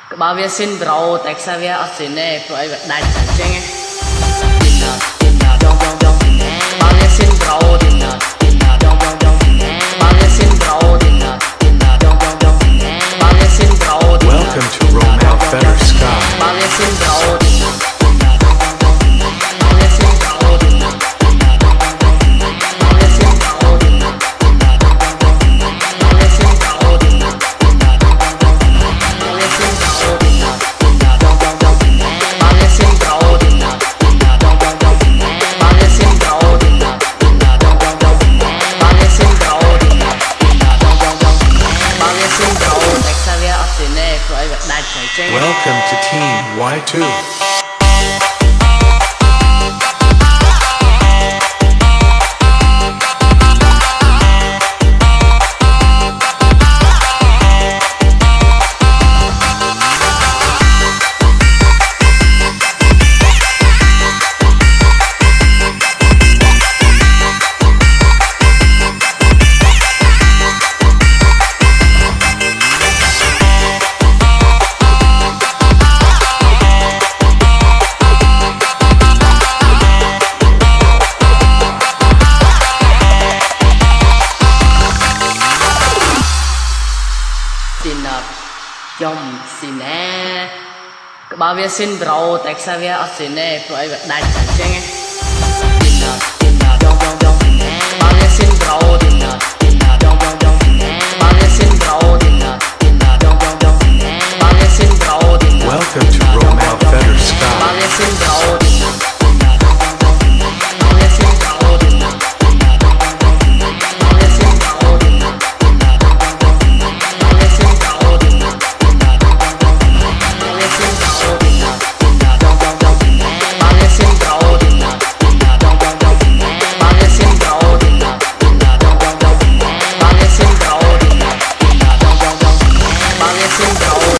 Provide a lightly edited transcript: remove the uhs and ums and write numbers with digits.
Bao nhiêu xin bro, tại sao vậy? Ở trên này, tôi ấy đại chẳng nghe. Bao nhiêu xin bro, bao nhiêu xin bro, bao nhiêu xin bro. Welcome to RoMav Better Sky. Bao nhiêu xin bro. Welcome to Team Y-2. Chồng xin nè. Bao nhiêu xin bro, tại sao vậy? Ở trên này, tôi ấy đại chẳng nghe. Bao nhiêu xin bro.